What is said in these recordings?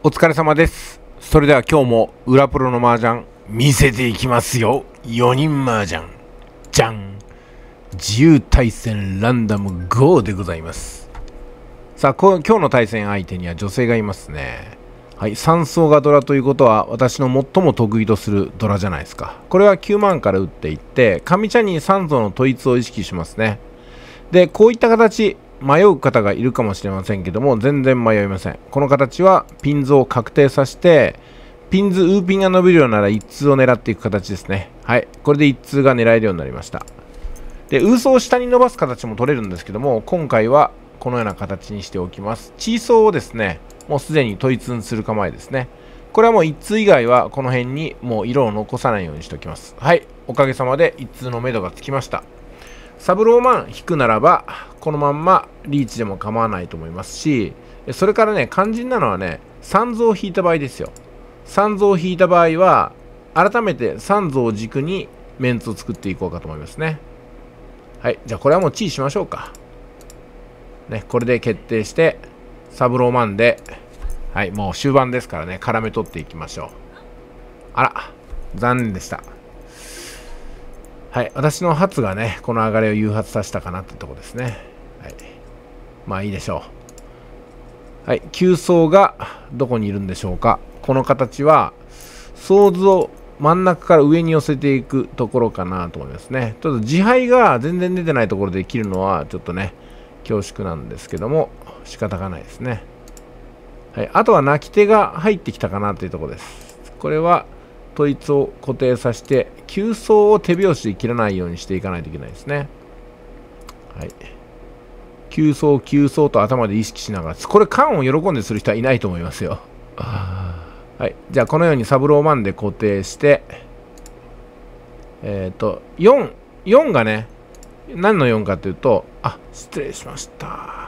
お疲れ様です。それでは今日も裏プロの麻雀見せていきますよ。4人麻雀じゃん、自由対戦ランダム GO でございます。さあ今日の対戦相手には女性がいますね。はい、3層がドラということは私の最も得意とするドラじゃないですか。これは9万から打っていって上茶に3層の統一を意識しますね。でこういった形迷う方がいるかもしれませんけども、全然迷いません。この形はピンズを確定させて、ピンズ、ウーピンが伸びるようなら1通を狙っていく形ですね。はい。これで1通が狙えるようになりました。で、ウーソを下に伸ばす形も取れるんですけども、今回はこのような形にしておきます。チーソーをですね、もうすでに統一する構えですね。これはもう1通以外はこの辺にもう色を残さないようにしておきます。はい。おかげさまで1通の目処がつきました。サブローマン引くならばこのまんまリーチでも構わないと思いますし、それからね、肝心なのはね、3増引いた場合ですよ。3増引いた場合は改めて3増を軸にメンツを作っていこうかと思いますね。はい、じゃあこれはもうチーしましょうかね。これで決定してサブローマンで、はい、もう終盤ですからね、絡め取っていきましょう。あら、残念でした。はい、私の発がね、この上がりを誘発させたかなってとこですね。はい、まあいいでしょう。はい、9層がどこにいるんでしょうか。この形は、層図を真ん中から上に寄せていくところかなと思いますね。ちょっと自敗が全然出てないところで切るのは、ちょっとね、恐縮なんですけども、仕方がないですね。はい、あとは泣き手が入ってきたかなというところです。これは、統一を固定させて9層を手拍子で切らないようにしていかないといけないですね。はい、9層9層と頭で意識しながら、これ缶を喜んでする人はいないと思いますよ。はい、じゃあこのようにサブローマンで固定して4がね、何の4かというと、あ、失礼しました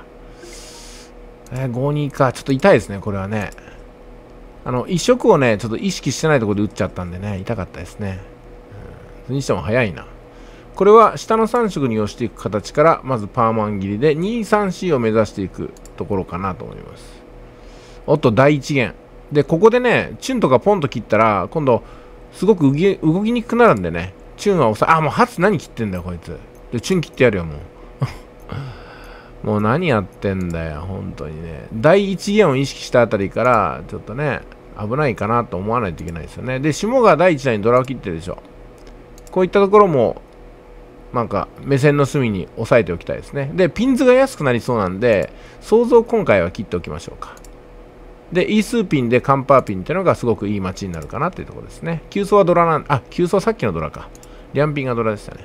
、5-2か。ちょっと痛いですねこれはね。一色をね、ちょっと意識してないところで打っちゃったんでね、痛かったですね。それにしても早いな。これは下の3色に寄していく形から、まずパーマン切りで2、3、4を目指していくところかなと思います。おっと、第1弦。で、ここでね、チュンとかポンと切ったら、今度、すごく動きにくくなるんでね、チュンは抑え、あ、もうハツ何切ってんだよ、こいつ。で、チュン切ってやるよ、もう。もう何やってんだよ、本当にね。第1弦を意識したあたりから、ちょっとね、危ないかなと思わないといけないですよね。で、下が第1弾にドラを切ってるでしょ。こういったところも、なんか、目線の隅に押さえておきたいですね。で、ピンズが安くなりそうなんで、想像今回は切っておきましょうか。で、イースーピンでカンパーピンっていうのがすごくいいマッチになるかなっていうところですね。9層はドラなんあ、9層さっきのドラか。リャンピンがドラでしたね。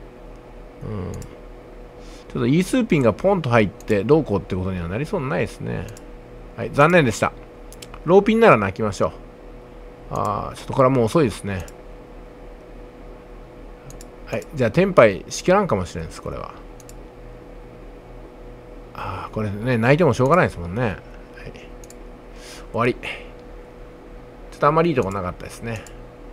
ちょっとイースーピンがポンと入ってどうこうってことにはなりそうにないですね。はい、残念でした。ローピンなら泣きましょう。ちょっとこれはもう遅いですね。はい、じゃあテンパイしきらんかもしれんです、これは。これね、泣いてもしょうがないですもんね。はい、終わり。ちょっとあんまりいいとこなかったですね。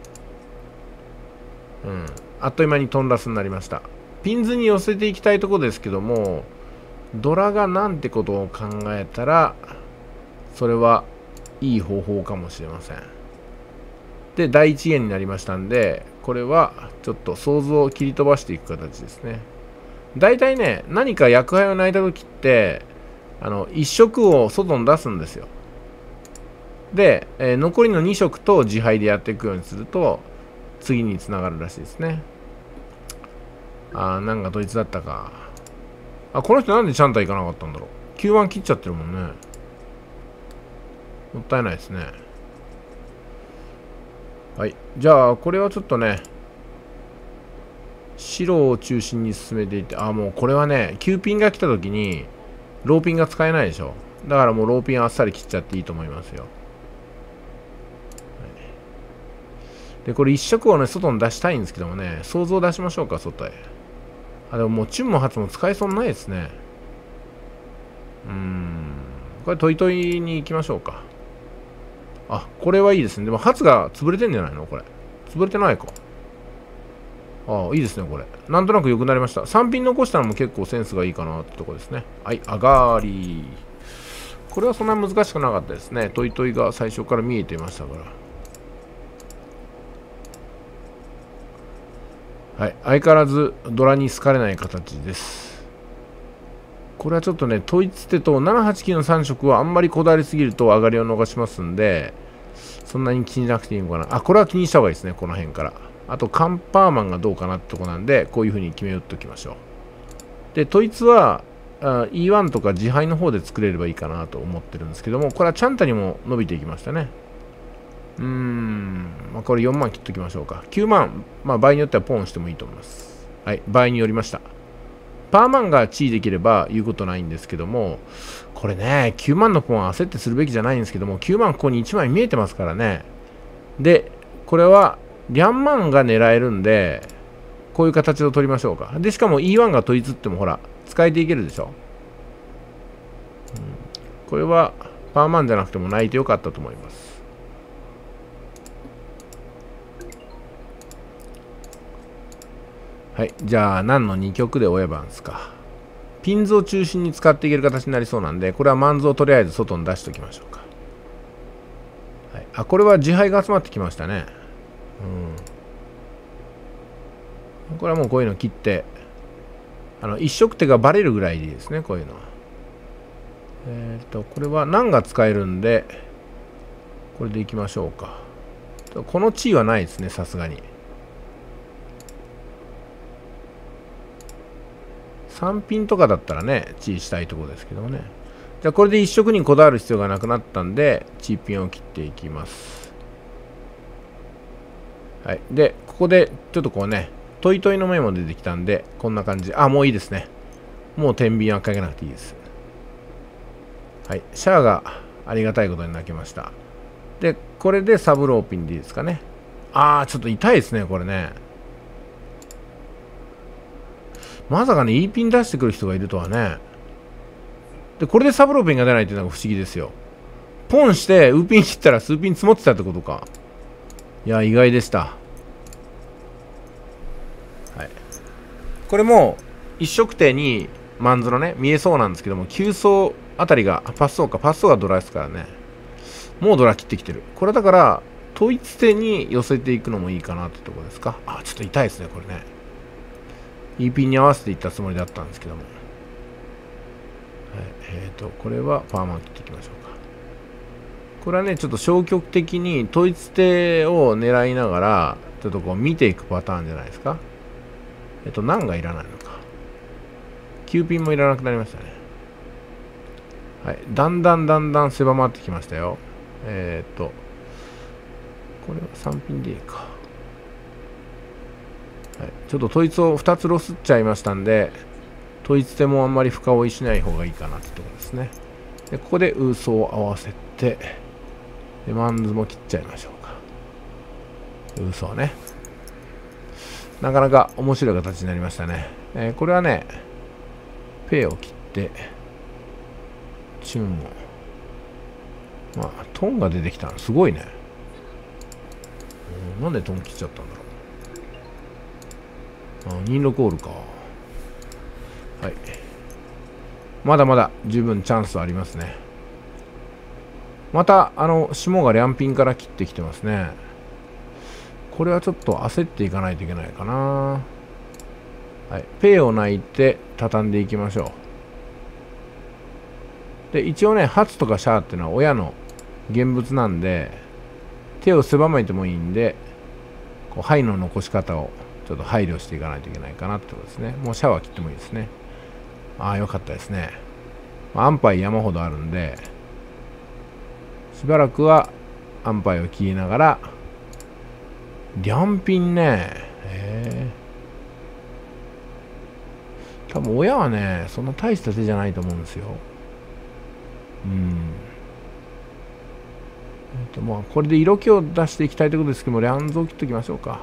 あっという間にトンラスになりました。ピンズに寄せていきたいところですけども、ドラがなんてことを考えたら、それはいい方法かもしれません。で、第1弦になりましたんで、これはちょっと想像を切り飛ばしていく形ですね。大体ね、何か役配を泣いた時って、1色を外に出すんですよ。で、残りの2色と自敗でやっていくようにすると、次につながるらしいですね。なんかドイツだったか。この人なんでチャンタ行かなかったんだろう。9番切っちゃってるもんね。もったいないですね。はい。じゃあ、これはちょっとね、白を中心に進めていって、もうこれはね、9ピンが来た時に、ローピンが使えないでしょ。だからもうローピンあっさり切っちゃっていいと思いますよ。で、これ1色をね、外に出したいんですけどもね、想像出しましょうか、外へ。でももうチュンもハツも使えそうにないですね。これトイトイに行きましょうか。これはいいですね。でもハツが潰れてんじゃないのこれ。潰れてないか。いいですね、これ。なんとなく良くなりました。3ピン残したのも結構センスがいいかなってとこですね。はい、上がり。 これはそんなに難しくなかったですね。トイトイが最初から見えていましたから。はい、相変わらずドラに好かれない形です。これはちょっとね、統一手と789の3色はあんまりこだわりすぎると上がりを逃しますんで、そんなに気になくていいのかな。あ、これは気にした方がいいですね、この辺から。あと、カンパーマンがどうかなってとこなんで、こういう風に決め打っておきましょう。で、統一は、E1 とか自敗の方で作れればいいかなと思ってるんですけども、これはチャンタにも伸びていきましたね。まあ、これ4万切っときましょうか。9万、まあ、場合によってはポンしてもいいと思います。はい、場合によりました。パーマンが地位できれば言うことないんですけども、これね、9万のポンは焦ってするべきじゃないんですけども、9万ここに1枚見えてますからね。で、これは、リャンマンが狙えるんで、こういう形を取りましょうか。で、しかも E1 が統一ってもほら、使えていけるでしょ。これは、パーマンじゃなくても泣いてよかったと思います。はい、じゃあ、何の2曲で親番ですか。ピンズを中心に使っていける形になりそうなんで、これはマンズをとりあえず外に出しておきましょうか。はい、あ、これは自敗が集まってきましたね。これはもうこういうの切って、一色手がバレるぐらいでいいですね、こういうのは。これは何が使えるんで、これでいきましょうか。この地位はないですね、さすがに。3ピンとかだったらね、地位したいところですけどもね。じゃあこれで一色にこだわる必要がなくなったんで、地位ピンを切っていきます。はい。で、ここでちょっとこうね、トイトイの目も出てきたんで、こんな感じ。あ、もういいですね。もう天秤はかけなくていいです。はい。シャアがありがたいことに泣きました。で、これでサブローピンでいいですかね。あー、ちょっと痛いですね、これね。まさかね、E ピン出してくる人がいるとはね。で、これでサブローピンが出ないっていうのが不思議ですよ。ポンして、ウーピン切ったら数ピン積もってたってことか。いや、意外でした。はい。これも、一色手に、マンズのね、見えそうなんですけども、9層あたりが、パスソーか、パスソーがドラですからね。もうドラ切ってきてる。これだから、統一手に寄せていくのもいいかなってとこですか。あ、ちょっと痛いですね、これね。E ピンに合わせていったつもりだったんですけども。はい、これはパーマン切っていきましょうか。これはね、ちょっと消極的に統一手を狙いながら、ちょっとこう見ていくパターンじゃないですか。何がいらないのか。9ピンもいらなくなりましたね。はい。だんだん狭まってきましたよ。これは3ピンでいいか。はい、ちょっと統一を2つロスっちゃいましたんで、統一手もあんまり深追いしない方がいいかなってところですね。で、ここでウーソを合わせて、で、マンズも切っちゃいましょうか。ウーソね。なかなか面白い形になりましたね。これはね、ペイを切って、チューンを。まあ、トンが出てきたのすごいね。なんでトン切っちゃったんだろう。26オールか。はい。まだまだ十分チャンスありますね。また、霜がリャンピンから切ってきてますね。これはちょっと焦っていかないといけないかな。はい。ペイを泣いて畳んでいきましょう。で、一応ね、ハツとかシャーっていうのは親の現物なんで、手を狭めてもいいんで、こう、牌の残し方をちょっと配慮していかないといけないかなってことですね。もうシャワー切ってもいいですね。ああ、よかったですね。安牌山ほどあるんで、しばらくは安牌を切りながら、リャンピンね、多分親はね、そんな大した手じゃないと思うんですよ。まあ、これで色気を出していきたいところですけども、リャンズを切っておきましょうか。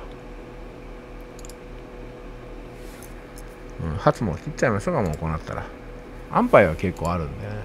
ハツも切っちゃいましょうか、もうこうなったら。安牌は結構あるんでね。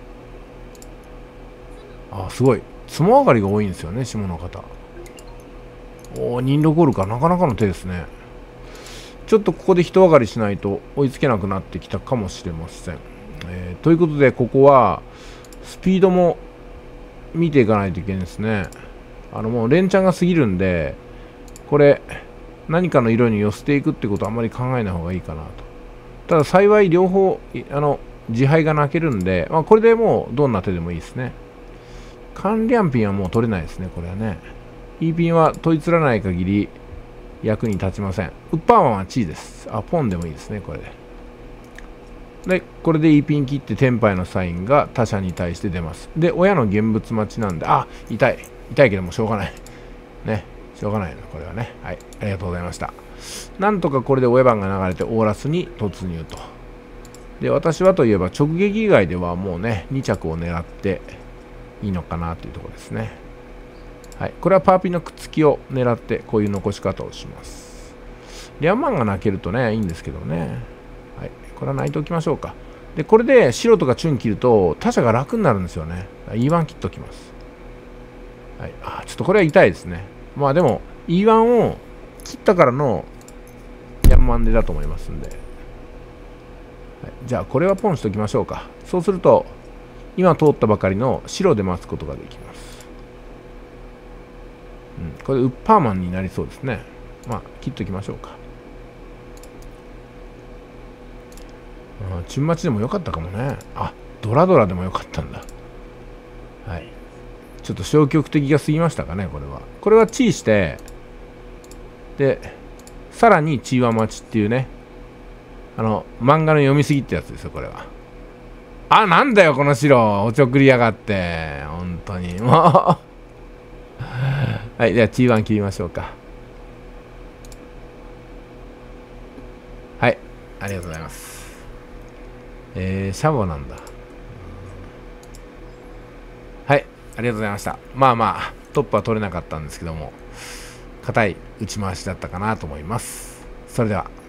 あ、すごい。つも上がりが多いんですよね、下の方。おお、忍力オールか。なかなかの手ですね。ちょっとここで人上がりしないと追いつけなくなってきたかもしれません。ということで、ここは、 スピードも見ていかないといけないですね。もう連チャンが過ぎるんで、これ、何かの色に寄せていくってことはあんまり考えない方がいいかなと。ただ幸い両方、自敗が泣けるんで、まあ、これでもうどんな手でもいいですね。関連ピンはもう取れないですね、これはね。E ピンは問いつらない限り役に立ちません。ウッパーマンはチーです。あ、ポンでもいいですね、これで。で、これで E ピン切ってテンパイのサインが他者に対して出ます。で、親の現物待ちなんで、あ、痛いけどもしょうがない。ね、しょうがないの、これはね。はい、ありがとうございました。なんとかこれで親番が流れてオーラスに突入と。で、私はといえば直撃以外ではもうね、2着を狙っていいのかなというところですね。はい、これはパーピンのくっつきを狙ってこういう残し方をします。リャンマンが泣けるとね、いいんですけどね。はい、これは泣いておきましょうか。で、これで白とかチュン切ると他者が楽になるんですよね。E1 切っときます。はい、あ、ちょっとこれは痛いですね。まあでも E1 を切ったからのヤンマンでだと思いますんで、はい、じゃあこれはポンしときましょうか。そうすると今通ったばかりの白で待つことができます。うん、これウッパーマンになりそうですね。まあ切っときましょうか。チュン待ちでもよかったかもね。あ、ドラドラでもよかったんだ。はい、ちょっと消極的が過ぎましたかね、これはチーして、でさらにチーワ待ちっていうね、漫画の読みすぎってやつですよ、これは。あ、なんだよ、この白。おちょくりやがって。本当に。もう。はい、では T1 切りましょうか。はい、ありがとうございます。シャボなんだ。はい、ありがとうございました。まあまあ、トップは取れなかったんですけども、硬い打ち回しだったかなと思います。それでは。